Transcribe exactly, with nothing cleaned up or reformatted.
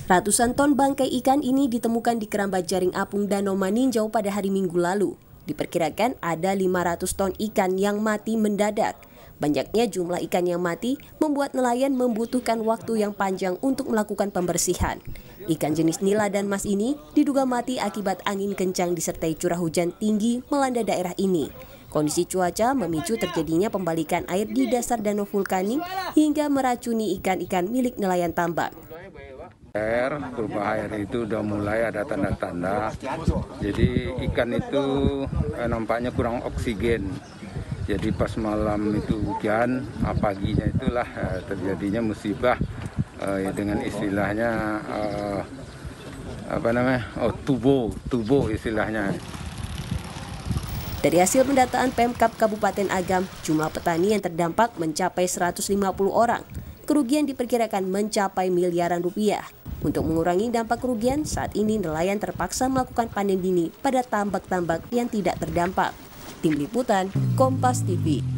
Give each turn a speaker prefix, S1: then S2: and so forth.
S1: Ratusan ton bangkai ikan ini ditemukan di Kerambat Jaring Apung Danau Maninjau pada hari Minggu lalu. Diperkirakan ada lima ratus ton ikan yang mati mendadak. Banyaknya jumlah ikan yang mati membuat nelayan membutuhkan waktu yang panjang untuk melakukan pembersihan. Ikan jenis nila dan mas ini diduga mati akibat angin kencang disertai curah hujan tinggi melanda daerah ini. Kondisi cuaca memicu terjadinya pembalikan air di dasar danau vulkanik hingga meracuni ikan-ikan milik nelayan tambak.
S2: Air, perubahan air itu udah mulai ada tanda-tanda. Jadi ikan itu eh, nampaknya kurang oksigen. Jadi pas malam itu hujan, paginya itulah eh, terjadinya musibah eh, dengan istilahnya eh, apa namanya? Oh, tubo, tubo istilahnya.
S1: Dari hasil pendataan Pemkab Kabupaten Agam, jumlah petani yang terdampak mencapai seratus lima puluh orang. Kerugian diperkirakan mencapai miliaran rupiah. Untuk mengurangi dampak kerugian, saat ini nelayan terpaksa melakukan panen dini pada tambak-tambak yang tidak terdampak. Tim Liputan, Kompas T V.